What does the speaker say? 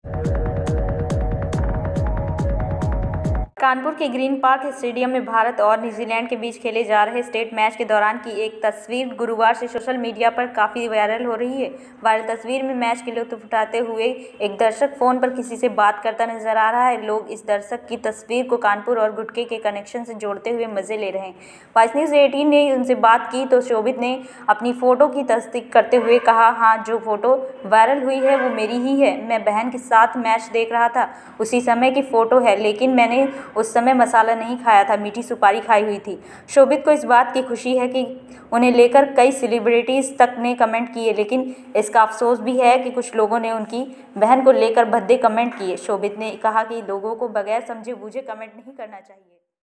कानपुर के green park stadium में भारत और न्यूजीलैंड के बीच खेले जा रहे टेस्ट मैच के दौरान की एक तस्वीर गुरुवार से सोशल मीडिया पर काफ़ी वायरल हो रही है। वायरल तस्वीर में मैच के लुत्फ उठाते हुए एक दर्शक फ़ोन पर किसी से बात करता नजर आ रहा है। लोग इस दर्शक की तस्वीर को कानपुर और गुटके के कनेक्शन से जोड़ते हुए मज़े ले रहे हैं। वाइस न्यूज़ 18 ने उनसे बात की तो शोभित ने अपनी फ़ोटो की तस्दीक करते हुए कहा, हाँ, जो फ़ोटो वायरल हुई है वो मेरी ही है। मैं बहन के साथ मैच देख रहा था, उसी समय की फ़ोटो है, लेकिन मैंने उस समय मसाला नहीं खाया था, मीठी सुपारी खाई हुई थी। शोभित को इस बात की खुशी है कि उन्हें लेकर कई सेलिब्रिटीज़ तक ने कमेंट किए, लेकिन इसका अफसोस भी है कि कुछ लोगों ने उनकी बहन को लेकर भद्दे कमेंट किए। शोभित ने कहा कि लोगों को बगैर समझे बूझे कमेंट नहीं करना चाहिए।